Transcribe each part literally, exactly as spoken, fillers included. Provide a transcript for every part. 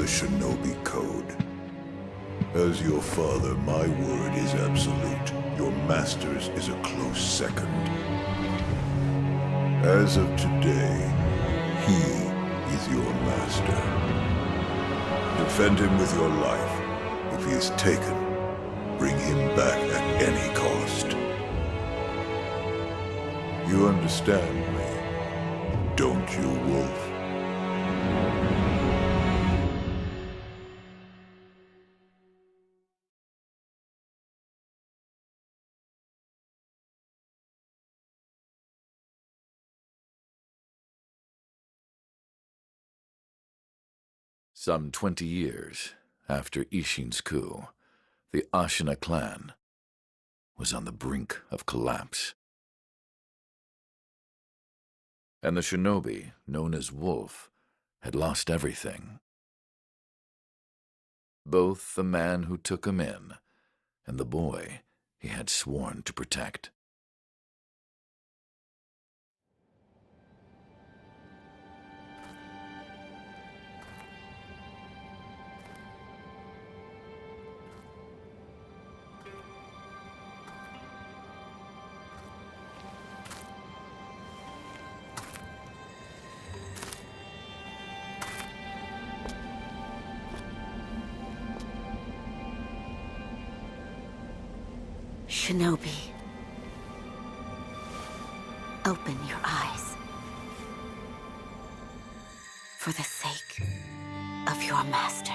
Shinobi Code. As your father, my word is absolute. Your master's is a close second. As of today, he is your master. Defend him with your life. If he is taken, bring him back at any cost. You understand me, don't you, Wolf? Some twenty years after Ishin's coup, the Ashina clan was on the brink of collapse. And the shinobi, known as Wolf, had lost everything. Both the man who took him in and the boy he had sworn to protect. Shinobi, open your eyes. For the sake of your master.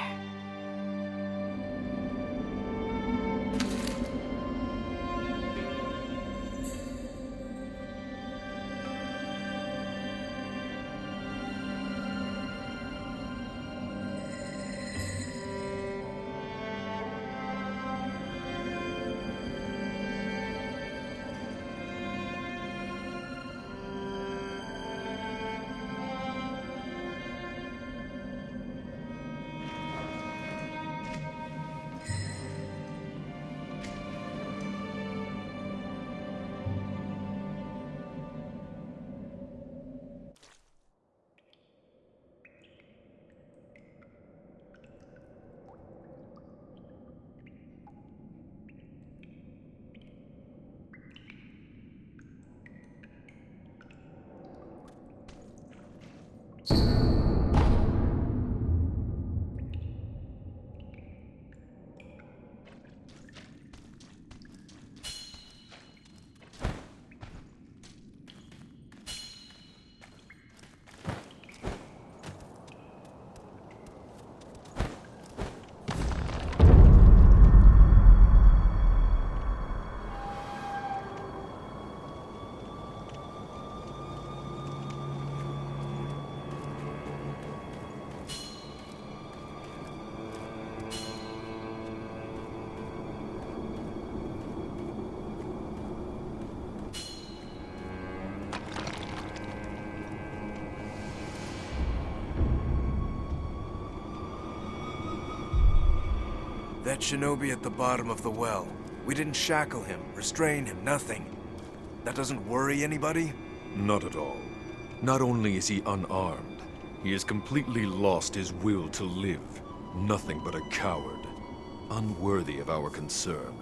That shinobi at the bottom of the well. We didn't shackle him, restrain him, nothing. That doesn't worry anybody? Not at all. Not only is he unarmed, he has completely lost his will to live. Nothing but a coward. Unworthy of our concern.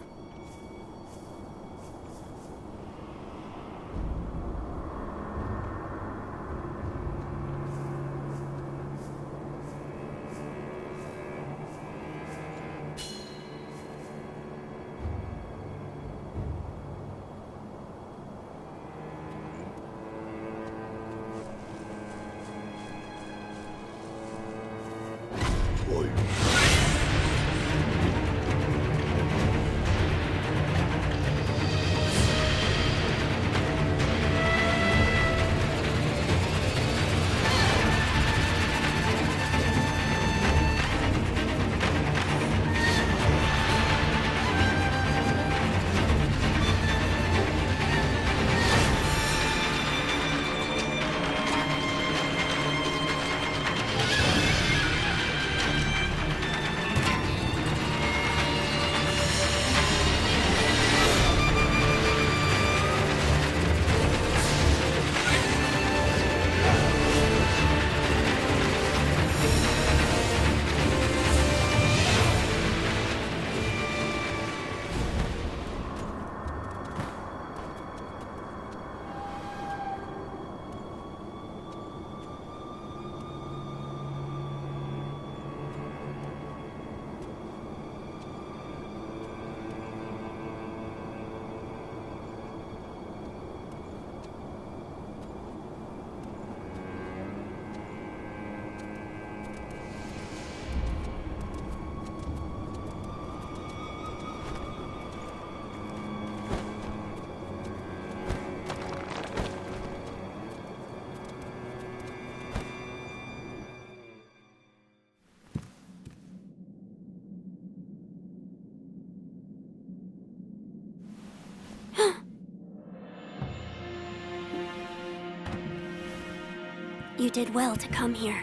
You did well to come here.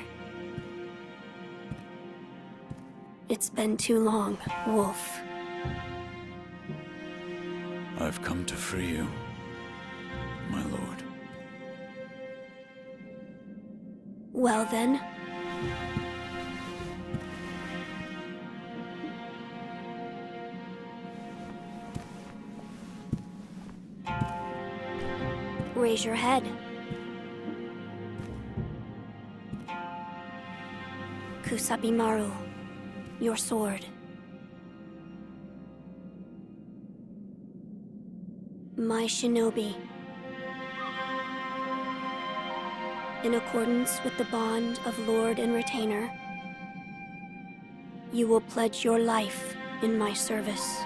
It's been too long, Wolf. I've come to free you, my lord. Well then. Raise your head. Kusabimaru, your sword. My shinobi. In accordance with the bond of Lord and Retainer, you will pledge your life in my service.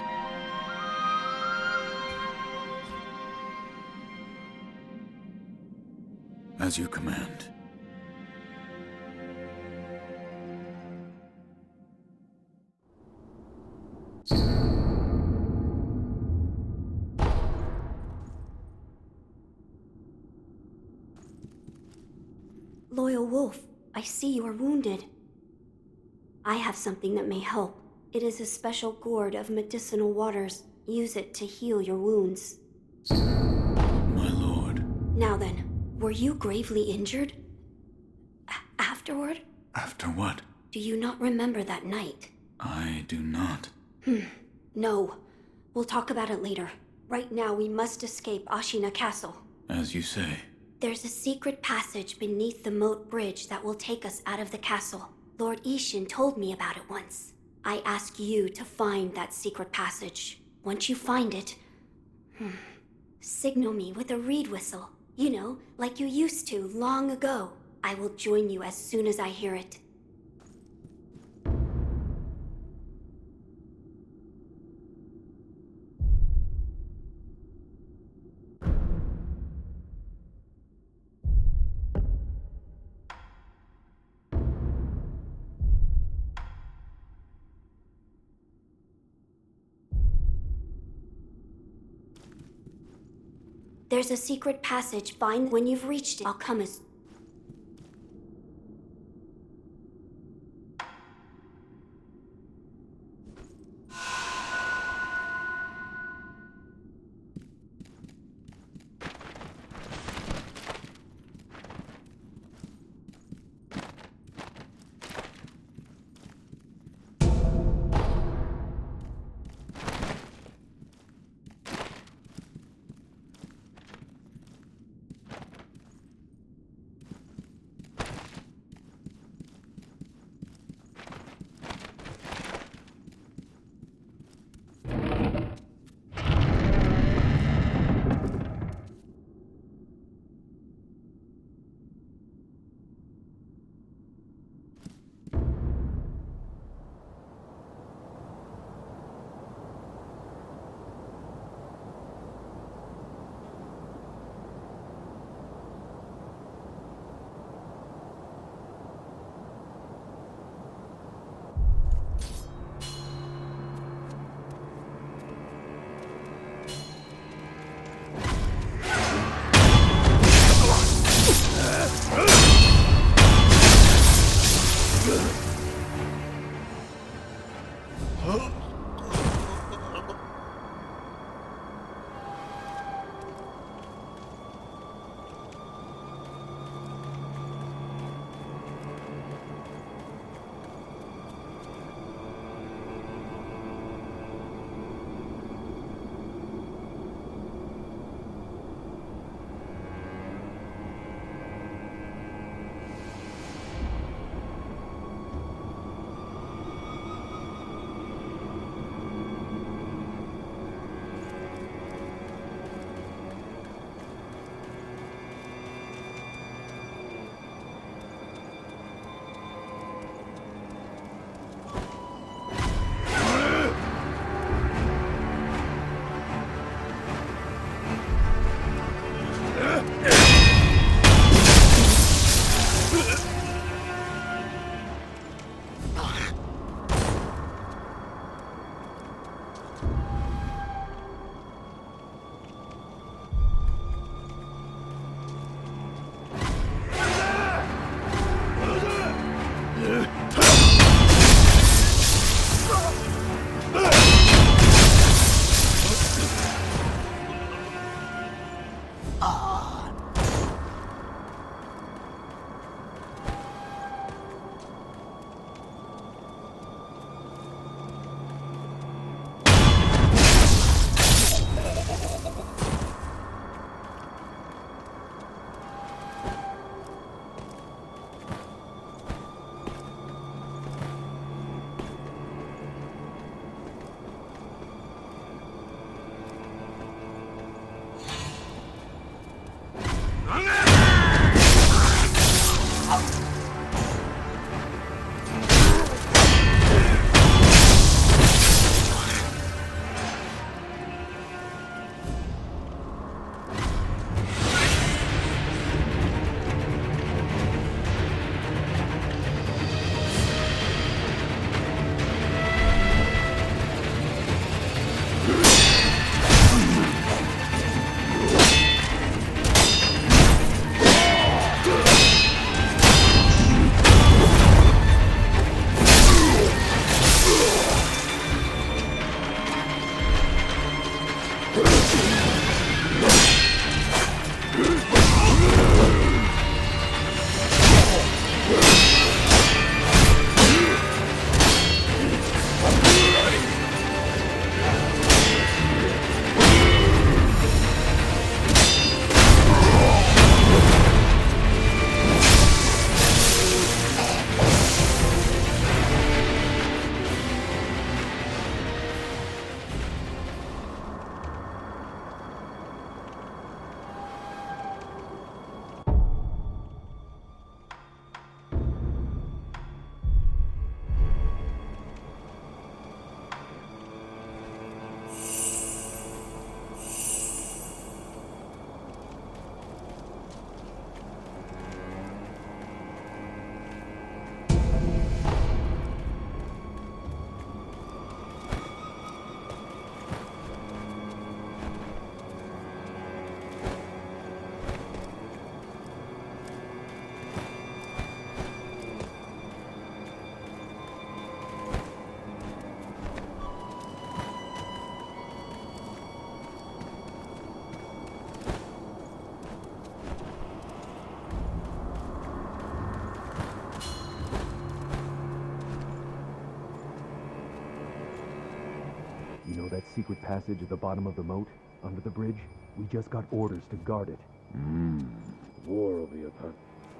As you command. Loyal Wolf, I see you are wounded. I have something that may help. It is a special gourd of medicinal waters. Use it to heal your wounds. My lord. Now then, were you gravely injured? A- afterward? After what? Do you not remember that night? I do not. Hmm. No. We'll talk about it later. Right now, we must escape Ashina Castle. As you say. There's a secret passage beneath the moat bridge that will take us out of the castle. Lord Ishin told me about it once. I ask you to find that secret passage. Once you find it, hmm, signal me with a reed whistle. You know, like you used to long ago. I will join you as soon as I hear it. There's a secret passage. Find when you've reached it. I'll come as... You know that secret passage at the bottom of the moat, under the bridge? We just got orders to guard it. Hmm. War will be upon.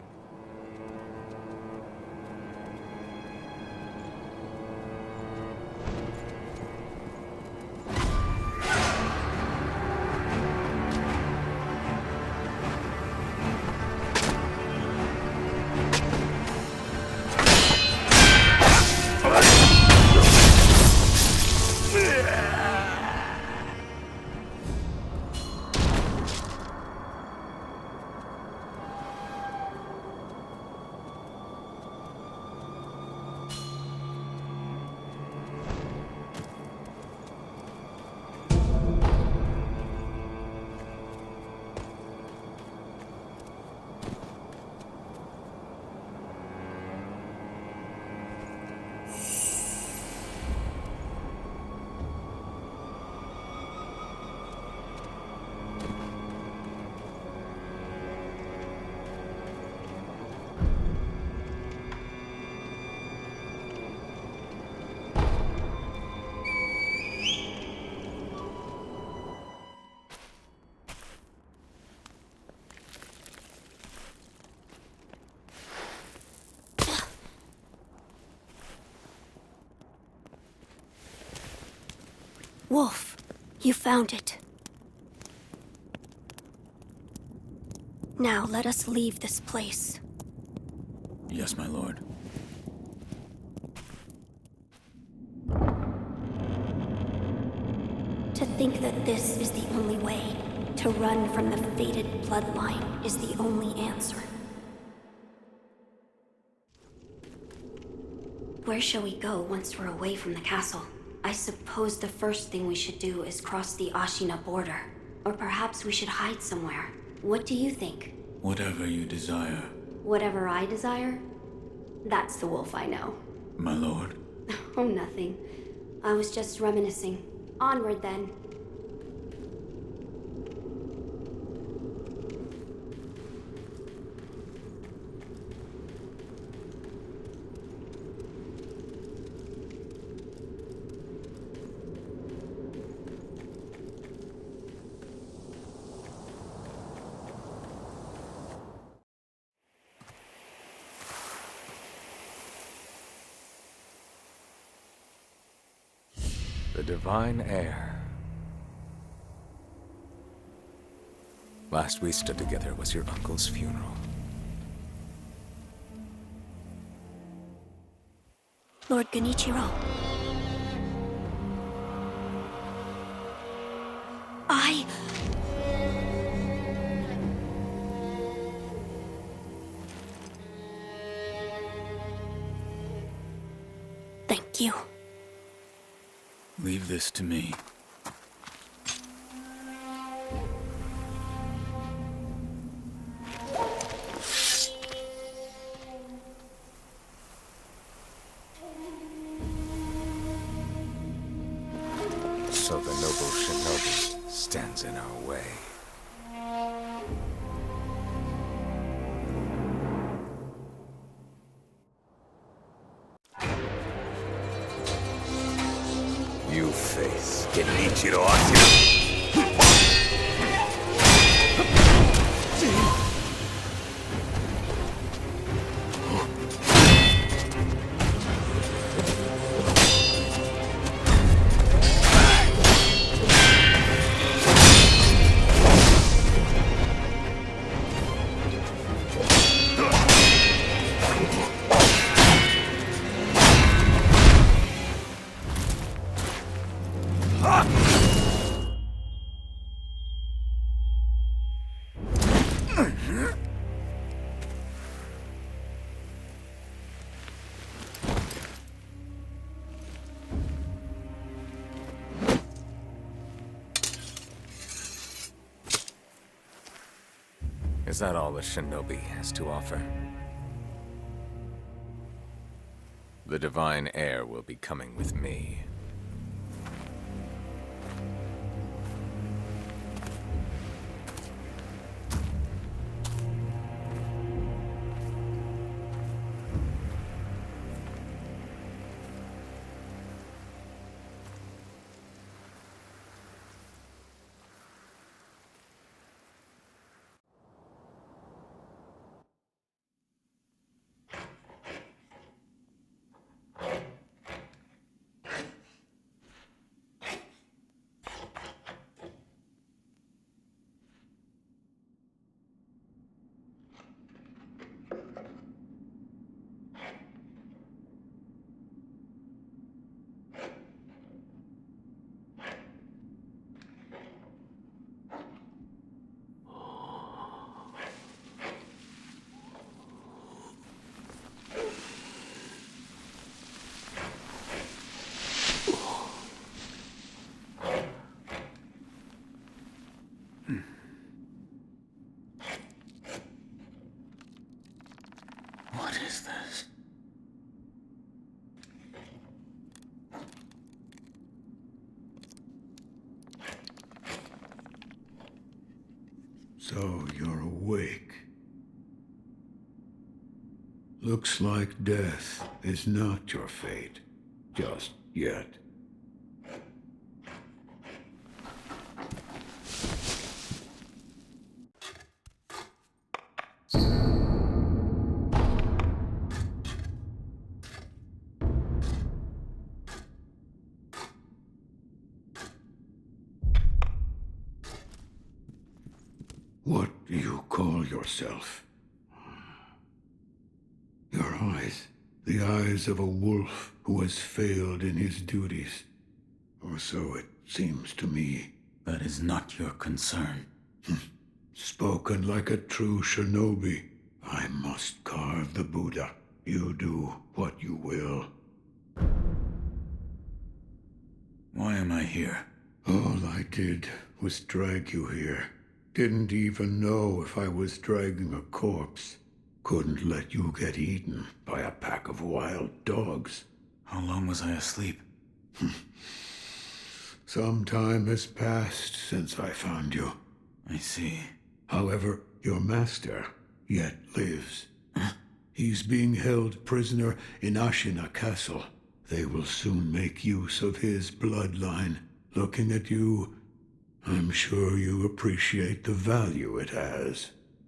Wolf, you found it. Now let us leave this place. Yes, my lord. To think that this is the only way, to run from the fated bloodline, is the only answer. Where shall we go once we're away from the castle? I suppose the first thing we should do is cross the Ashina border. Or perhaps we should hide somewhere. What do you think? Whatever you desire. Whatever I desire? That's the wolf I know. My lord. Oh, nothing. I was just reminiscing. Onward, then. The divine heir. Last we stood together was your uncle's funeral. Lord Genichiro. I... Thank you. Leave this to me. So the noble shinobi stands in our way. You face Genichiro Akira. Is that all the shinobi has to offer? The divine heir will be coming with me. So you're awake. Looks like death is not your fate. Just yet. What do you call yourself? Your eyes. The eyes of a wolf who has failed in his duties. Or so it seems to me. That is not your concern. Spoken like a true shinobi. I must carve the Buddha. You do what you will. Why am I here? All I did was drag you here. Didn't even know if I was dragging a corpse. Couldn't let you get eaten by a pack of wild dogs. How long was I asleep? Some time has passed since I found you. I see. However, your master yet lives. He's being held prisoner in Ashina Castle. They will soon make use of his bloodline. Looking at you, I'm sure you appreciate the value it has.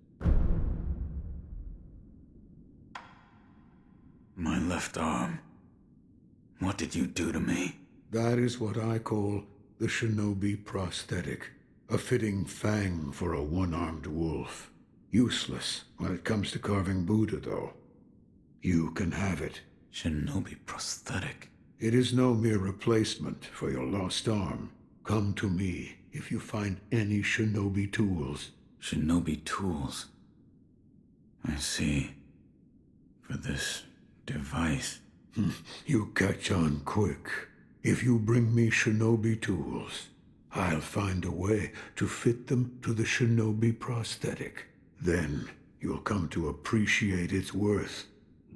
My left arm. What did you do to me? That is what I call the shinobi prosthetic. A fitting fang for a one-armed wolf. Useless when it comes to carving Buddha, though. You can have it. Shinobi prosthetic. It is no mere replacement for your lost arm. Come to me if you find any shinobi tools. Shinobi tools. I see. For this device. You catch on quick. If you bring me shinobi tools, I'll find a way to fit them to the shinobi prosthetic. Then you'll come to appreciate its worth.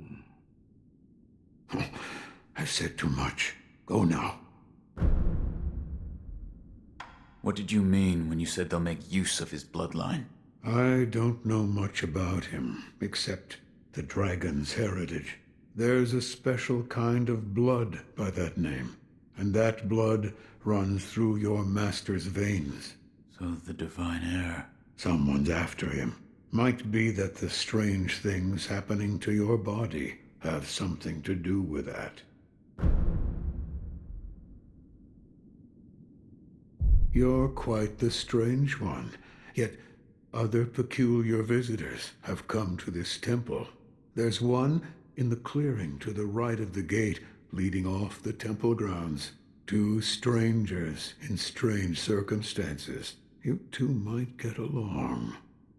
I've said too much. Go now. What did you mean when you said they'll make use of his bloodline? I don't know much about him, except the dragon's heritage. There's a special kind of blood by that name, and that blood runs through your master's veins. So the divine heir. Someone's after him. Might be that the strange things happening to your body have something to do with that. You're quite the strange one, yet other peculiar visitors have come to this temple. There's one in the clearing to the right of the gate leading off the temple grounds. Two strangers in strange circumstances. You two might get along.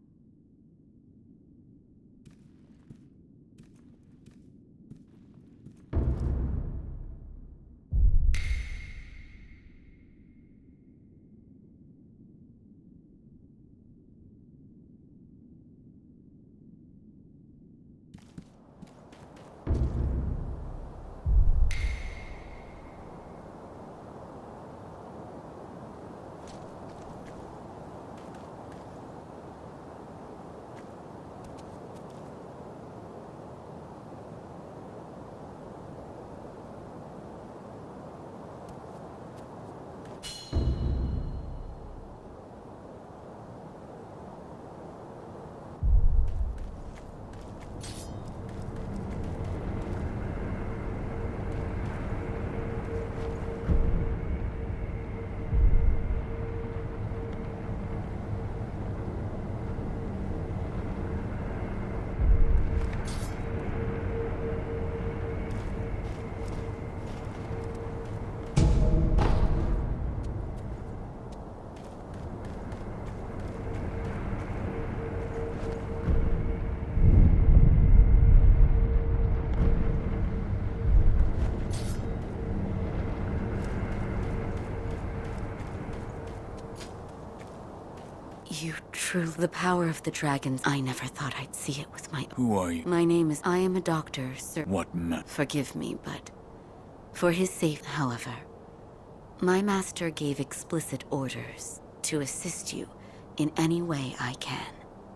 You truly... The power of the dragons, I never thought I'd see it with my... Who are you? My name is... I am a doctor, sir. What ma... Forgive me, but... For his safety, however, my master gave explicit orders to assist you in any way I can.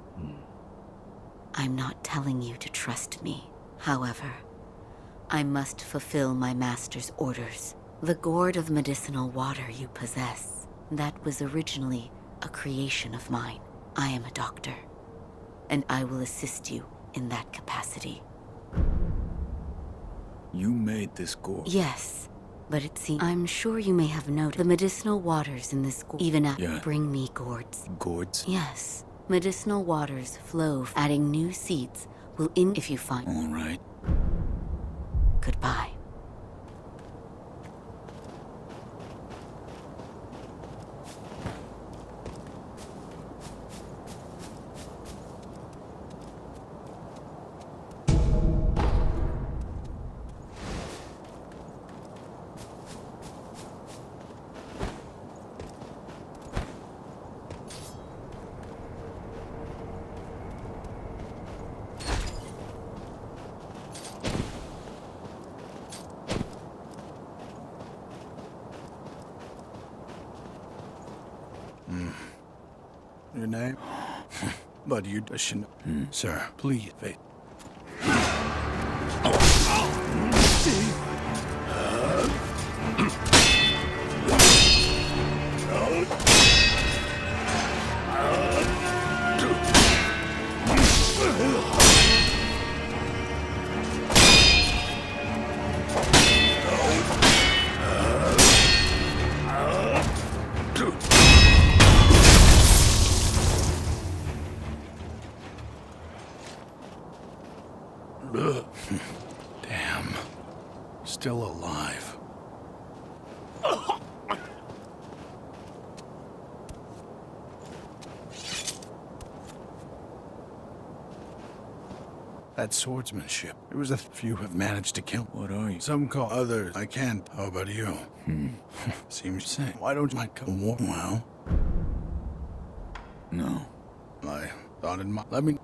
I'm not telling you to trust me. However, I must fulfill my master's orders. The gourd of medicinal water you possess, that was originally a creation of mine. I am a doctor, and I will assist you in that capacity. You made this gourd? Yes, but it seems... I'm sure you may have noted the medicinal waters in this gourd. Even at... Yeah. Bring me gourds. Gourds? Yes. Medicinal waters flow. Adding new seeds will in... if you find... All right. Goodbye. Your name? But you shouldn't. Hmm. Sir, please, wait. Damn. Still alive. That swordsmanship. It was a few have managed to kill. What are you? Some call others. I can't. How about you? Hmm. Seems same. Why don't you like come war? Well, no. I thought it might. Let me.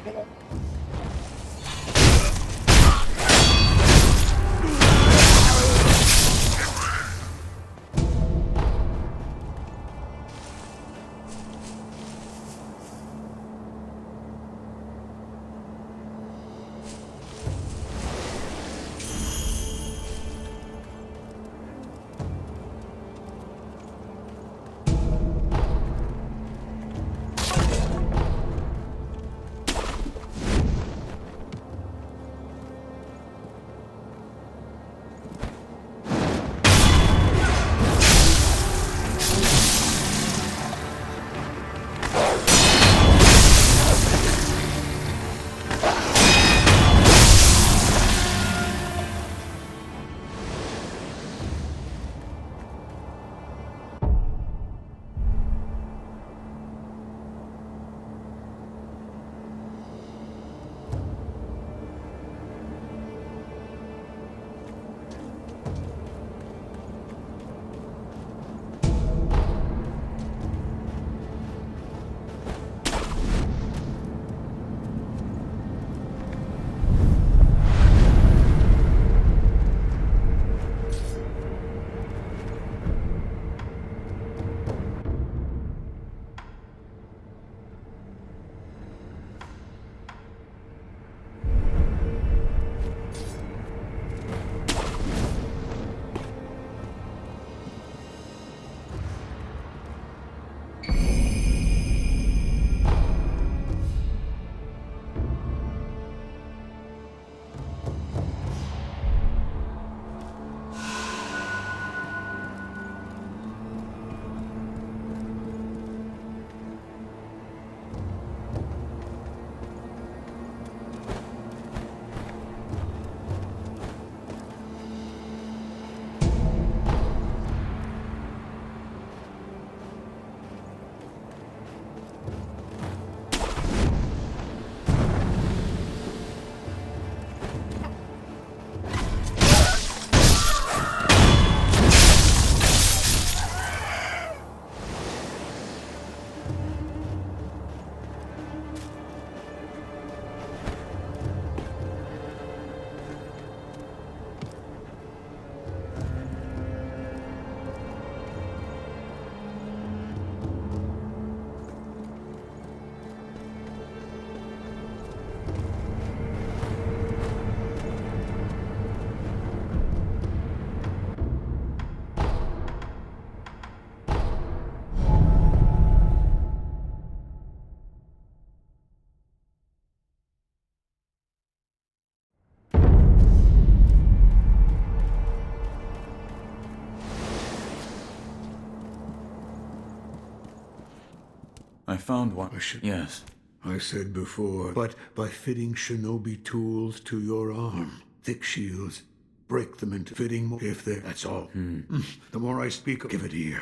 I found one. I should... Yes. I said before, but by fitting shinobi tools to your arm, thick shields, break them into fitting more if they're... That's all. Hmm. The more I speak, give it ear.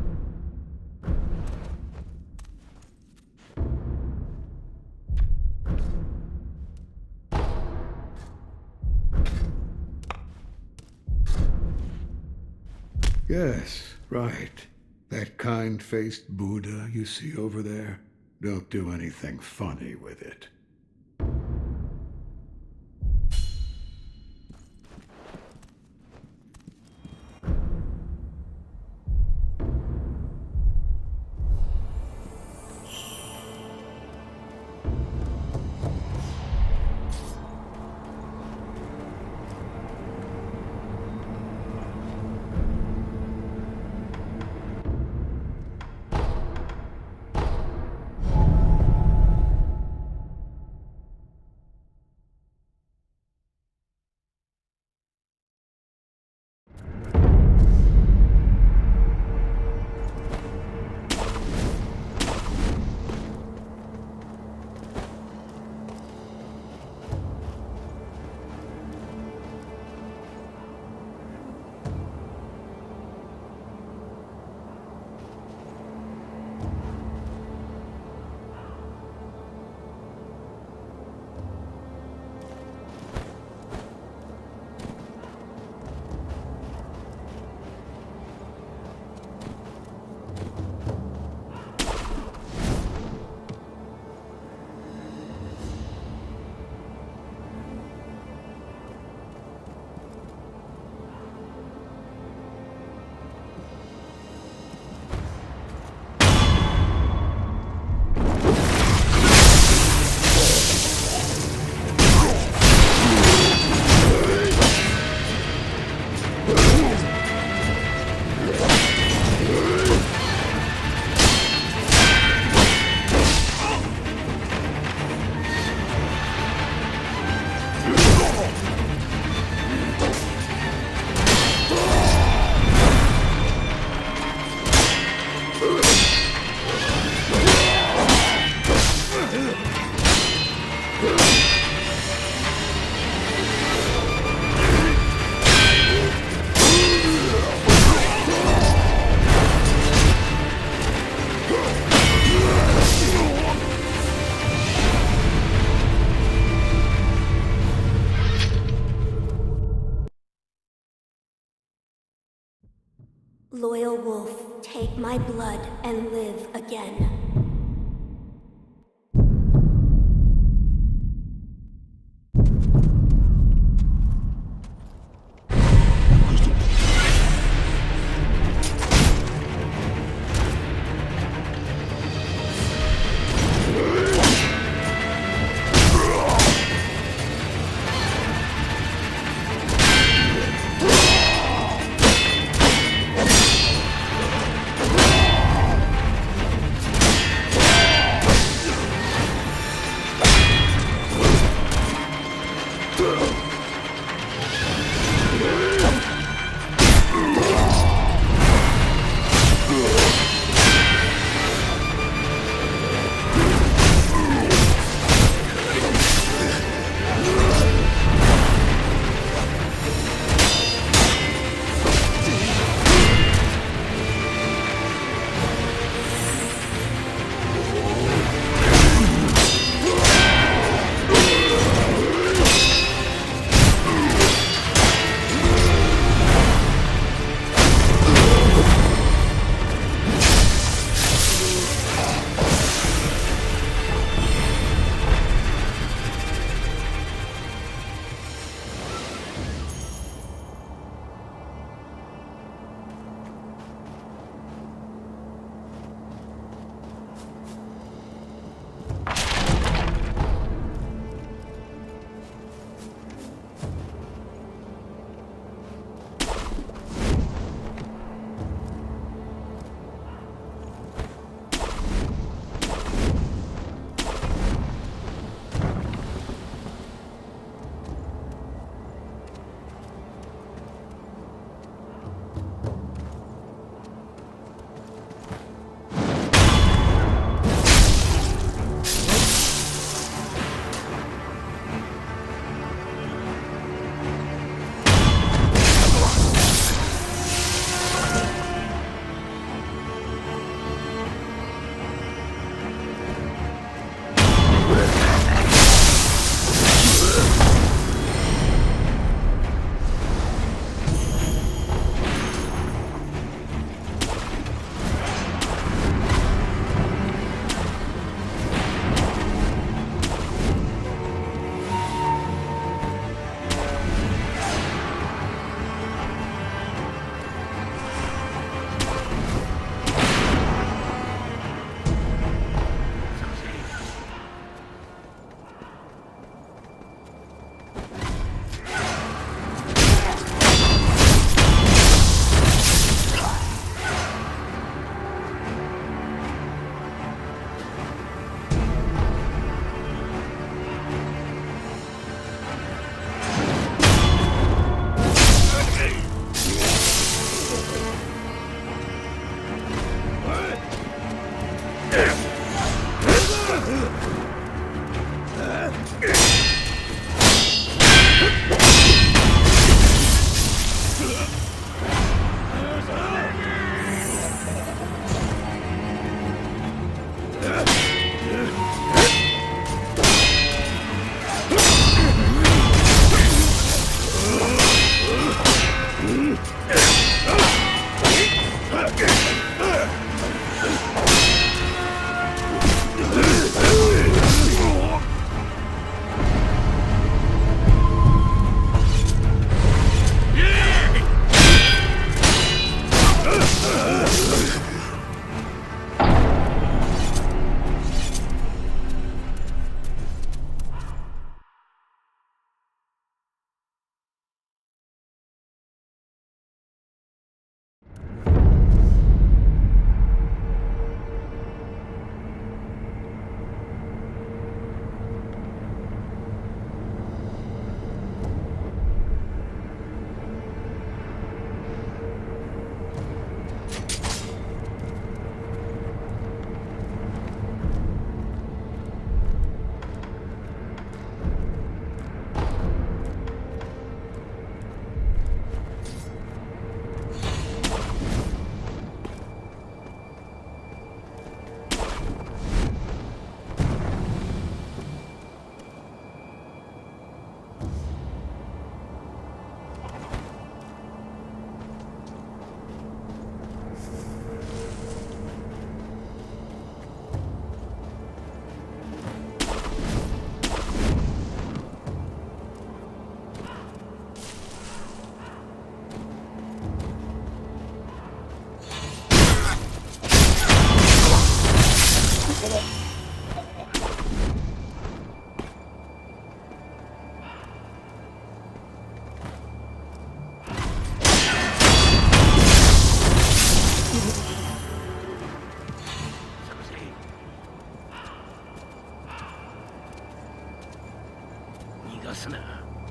Yes, right. That kind-faced Buddha you see over there. Don't do anything funny with it. Loyal wolf, take my blood and live again. 出すな。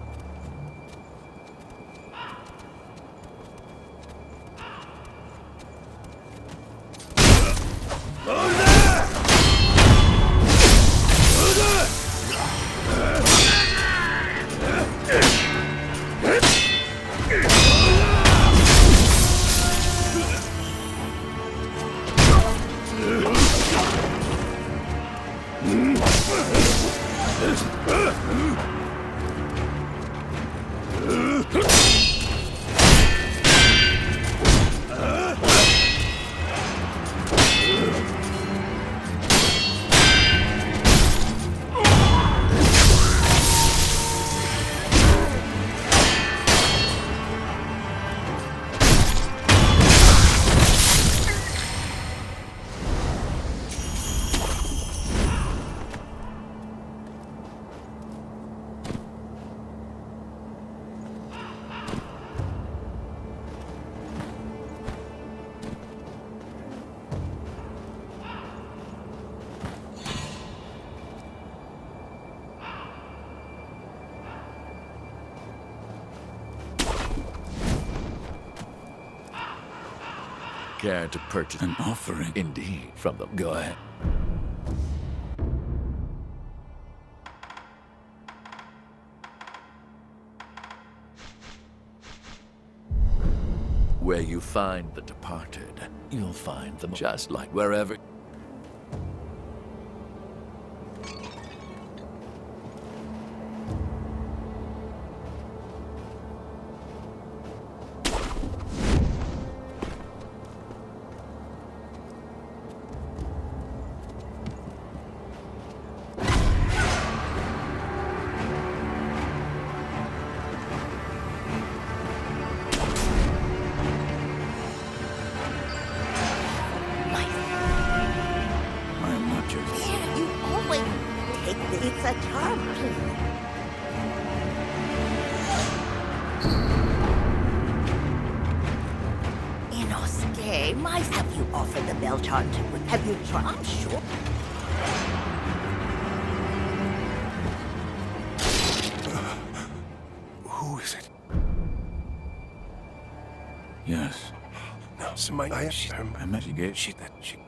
Care to purchase an offering? Indeed, from them. Go ahead. Where you find the departed, you'll find them just like wherever. It's a charm, please. Inosuke, my have you offered the bell charm to? Have you tried? I'm sure. Who is it? Yes. No, somebody. I she, I met she gave she that she.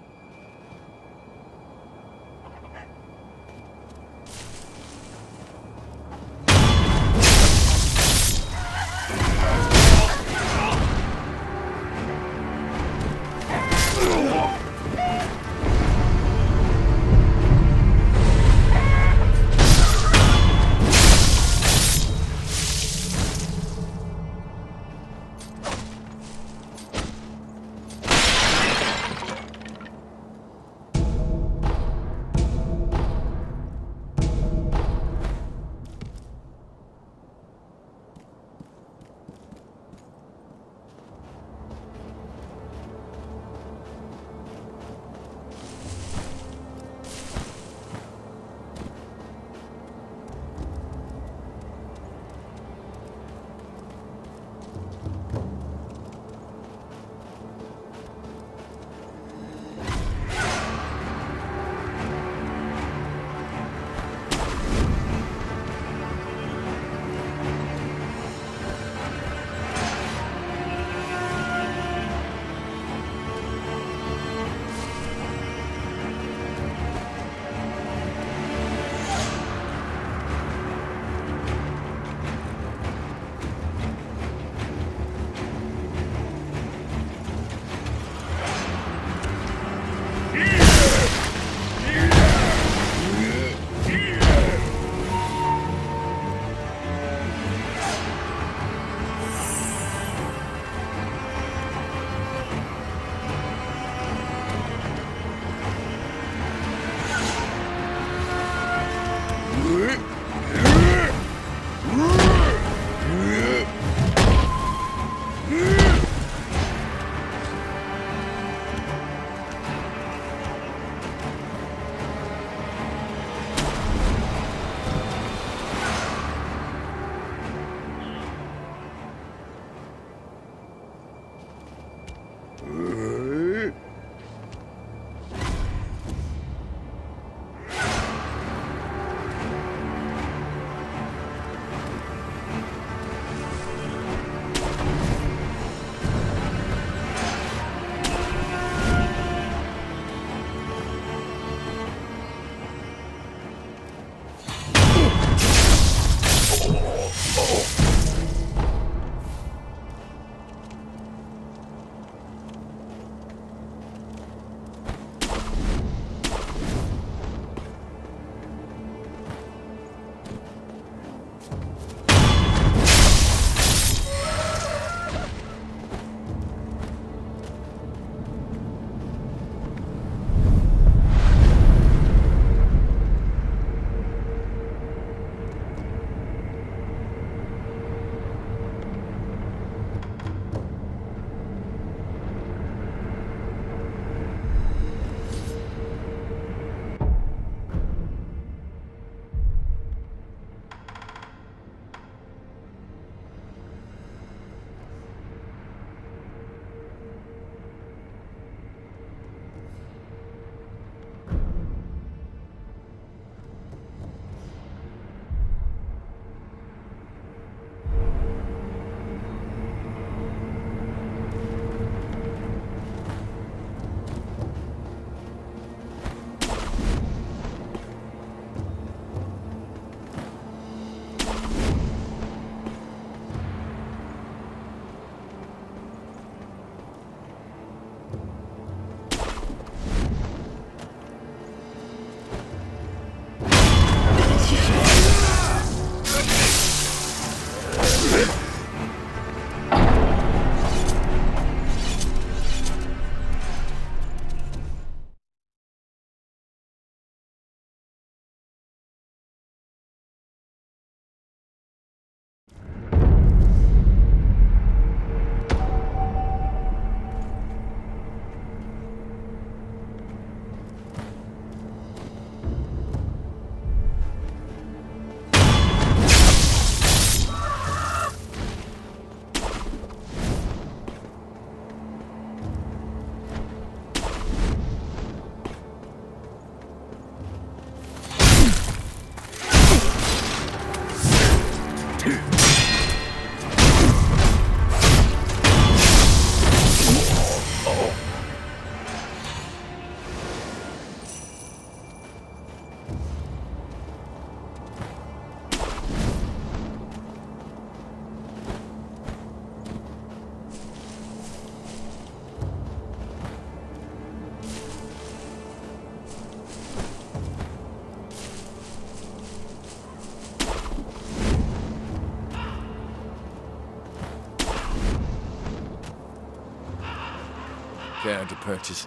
Care to purchase?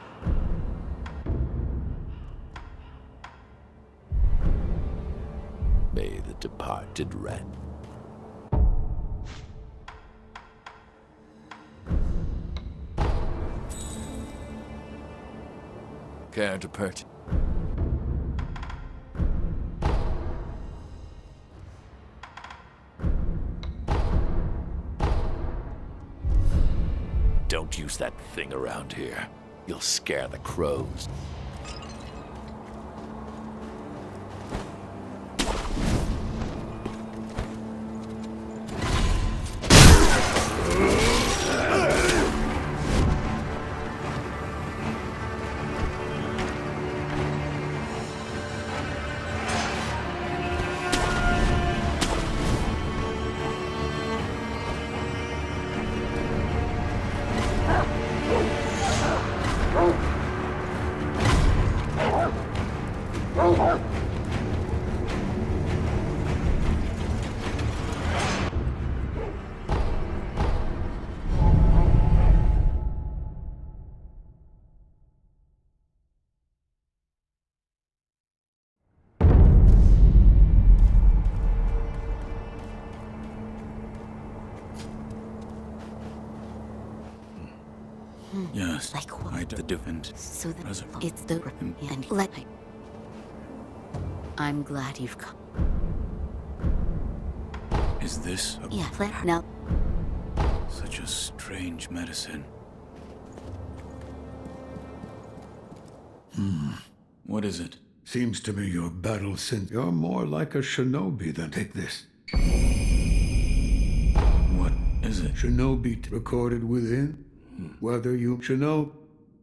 May the departed rest. Care to purchase? Don't use that thing around here. You'll scare the crows. Yes, Like what? I the different. So that As a- it's the and let. I'm glad you've come. Is this a, Yeah, let now. such a strange medicine? Hmm. What is it? Seems to me your battle since you're more like a shinobi than take this. What is it? Shinobi recorded within. Whether you shinobi.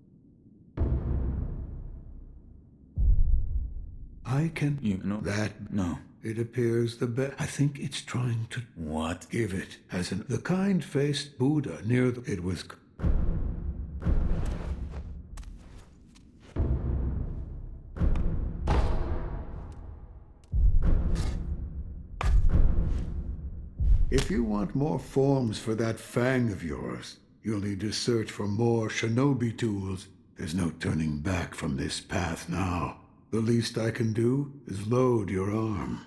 I can. You know That. No. It appears the best. I think it's trying to What? give it as an the kind-faced Buddha near the. It was. If you want more forms for that fang of yours, you'll need to search for more shinobi tools. There's no turning back from this path now. The least I can do is load your arm.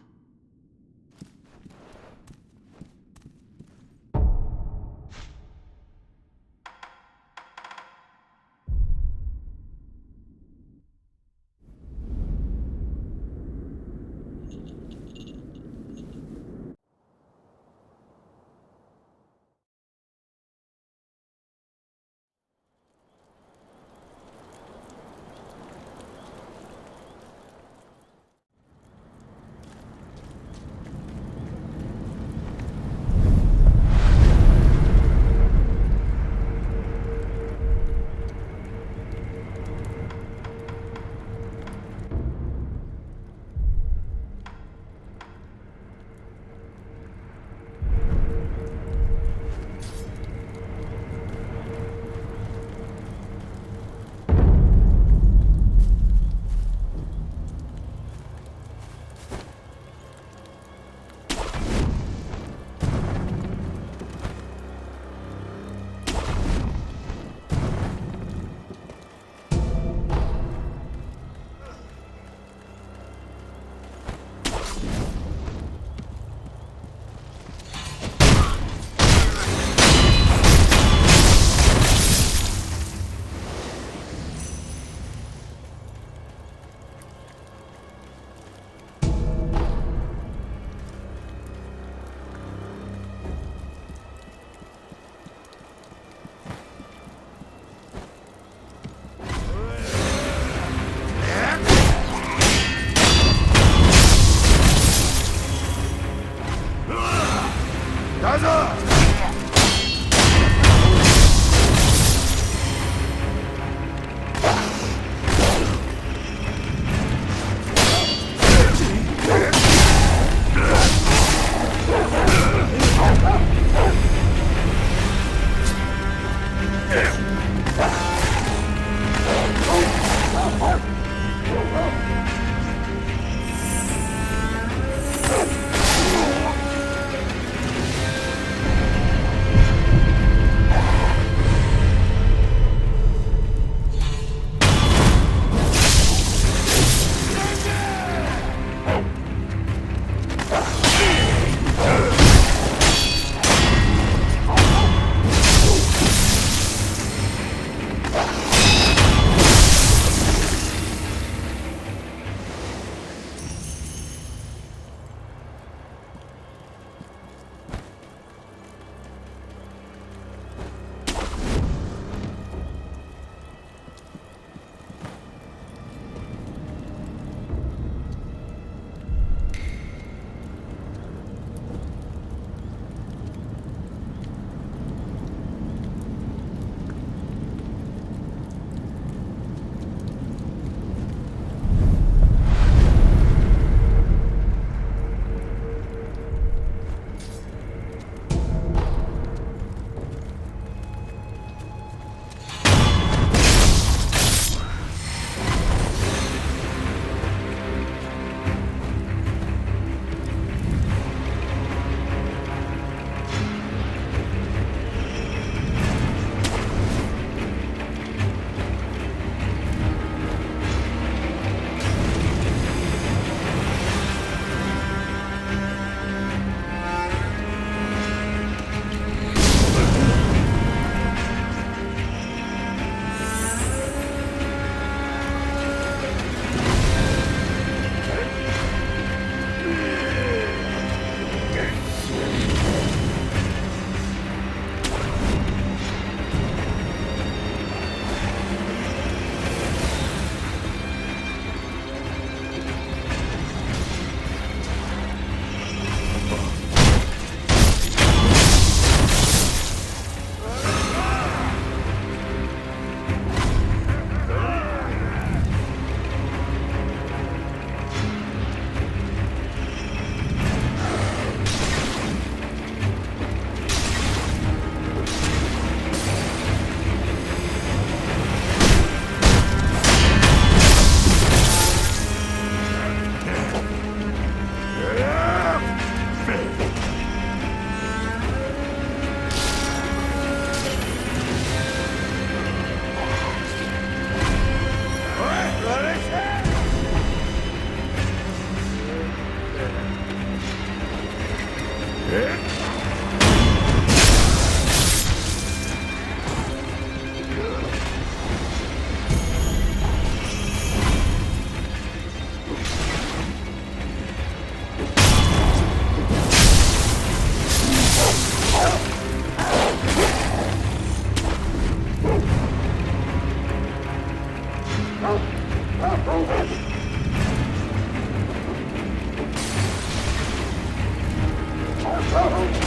Oh!